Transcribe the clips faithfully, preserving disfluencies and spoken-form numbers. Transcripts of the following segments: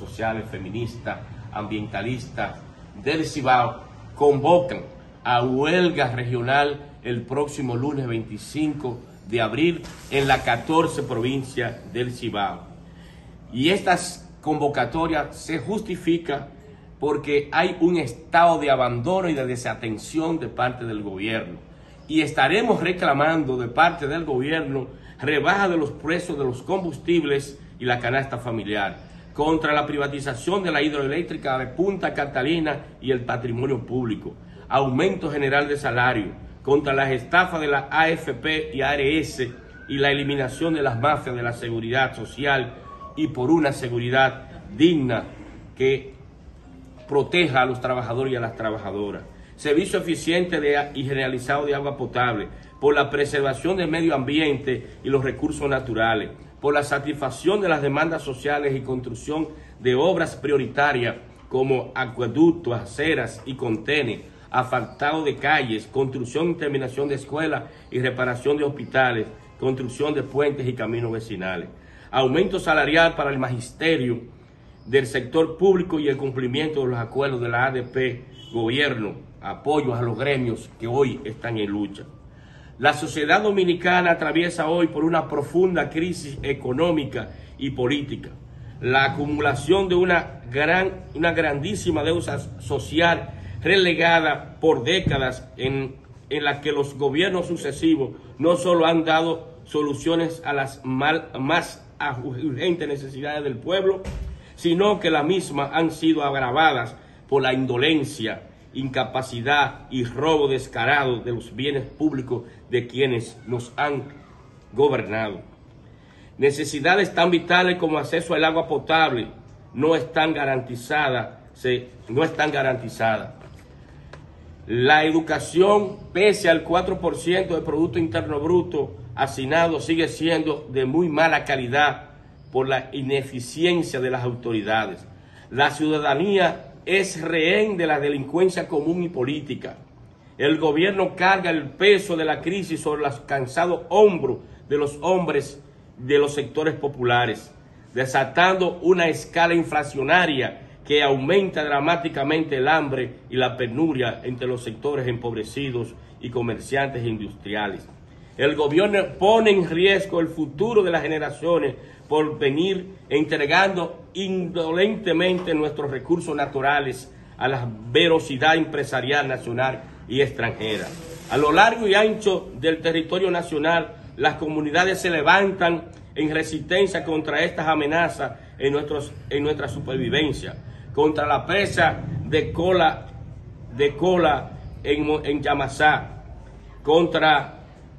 sociales, feministas, ambientalistas del Cibao convocan a huelga regional el próximo lunes veinticinco de abril en la catorce provincia del Cibao. Y estas convocatorias se justifican porque hay un estado de abandono y de desatención de parte del gobierno. Y estaremos reclamando de parte del gobierno rebaja de los precios de los combustibles y la canasta familiar, contra la privatización de la hidroeléctrica de Punta Catalina y el patrimonio público, aumento general de salario, contra las estafas de la A F P y A R S y la eliminación de las mafias de la seguridad social y por una seguridad digna que proteja a los trabajadores y a las trabajadoras. Servicio eficiente de, y generalizado de agua potable, por la preservación del medio ambiente y los recursos naturales, por la satisfacción de las demandas sociales y construcción de obras prioritarias como acueductos, aceras y contenes, asfaltado de calles, construcción y terminación de escuelas y reparación de hospitales, construcción de puentes y caminos vecinales, aumento salarial para el magisterio del sector público y el cumplimiento de los acuerdos de la A D P, gobierno, apoyo a los gremios que hoy están en lucha. La sociedad dominicana atraviesa hoy por una profunda crisis económica y política. La acumulación de una, gran, una grandísima deuda social relegada por décadas en, en la que los gobiernos sucesivos no solo han dado soluciones a las mal, más urgentes necesidades del pueblo, sino que las mismas han sido agravadas por la indolencia, incapacidad y robo descarado de los bienes públicos de quienes nos han gobernado. Necesidades tan vitales como acceso al agua potable no están garantizadas, se, no están garantizadas. La educación, pese al cuatro por ciento del Producto Interno Bruto asignado, sigue siendo de muy mala calidad por la ineficiencia de las autoridades. La ciudadanía es rehén de la delincuencia común y política. El gobierno carga el peso de la crisis sobre los cansados hombros de los hombres de los sectores populares, desatando una escala inflacionaria que aumenta dramáticamente el hambre y la penuria entre los sectores empobrecidos y comerciantes e industriales. El gobierno pone en riesgo el futuro de las generaciones por venir entregando indolentemente nuestros recursos naturales a la velocidad empresarial nacional y extranjera. A lo largo y ancho del territorio nacional, las comunidades se levantan en resistencia contra estas amenazas en, nuestros, en nuestra supervivencia, contra la presa de cola, de cola en, en Yamasá, contra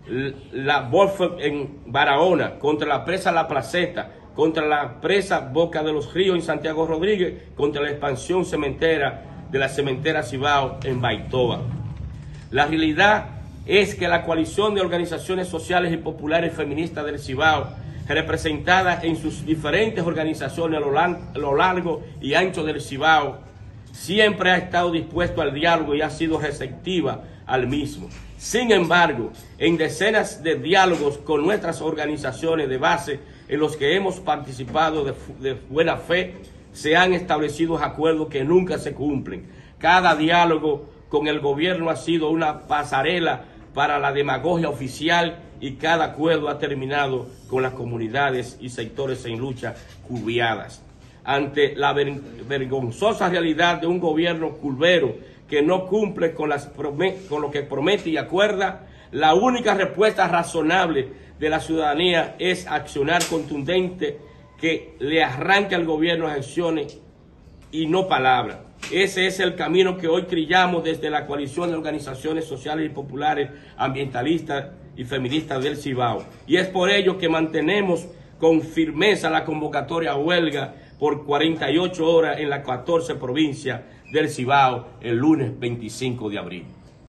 la Wolf en Barahona, contra la presa La Placeta, contra la presa Boca de los Ríos en Santiago Rodríguez, contra la expansión cementera de la cementera Cibao en Baitoa. La realidad es que la coalición de organizaciones sociales y populares feministas del Cibao, representadas en sus diferentes organizaciones a lo largo y ancho del Cibao, siempre ha estado dispuesto al diálogo y ha sido receptiva al mismo. Sin embargo, en decenas de diálogos con nuestras organizaciones de base en los que hemos participado de, de buena fe, se han establecido acuerdos que nunca se cumplen. Cada diálogo con el gobierno ha sido una pasarela para la demagogia oficial y cada acuerdo ha terminado con las comunidades y sectores en lucha curviadas. Ante la ver vergonzosa realidad de un gobierno curvero que no cumple con, las con lo que promete y acuerda, la única respuesta razonable de la ciudadanía es accionar contundente que le arranque al gobierno acciones y no palabras. Ese es el camino que hoy trillamos desde la coalición de organizaciones sociales y populares, ambientalistas y feministas del Cibao. Y es por ello que mantenemos con firmeza la convocatoria a huelga por cuarenta y ocho horas en las catorce provincias del Cibao el lunes veinticinco de abril.